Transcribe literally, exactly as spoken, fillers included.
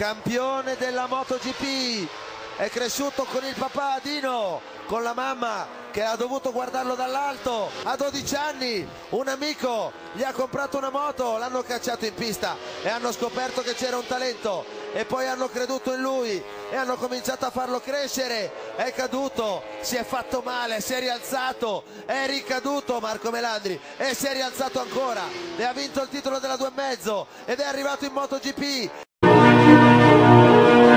campione della MotoGP, è cresciuto con il papà Dino, con la mamma che ha dovuto guardarlo dall'alto. A dodici anni un amico gli ha comprato una moto, l'hanno cacciato in pista e hanno scoperto che c'era un talento e poi hanno creduto in lui e hanno cominciato a farlo crescere. È caduto, si è fatto male, si è rialzato, è ricaduto Marco Melandri e si è rialzato ancora e ha vinto il titolo della due e mezzo ed è arrivato in MotoGP.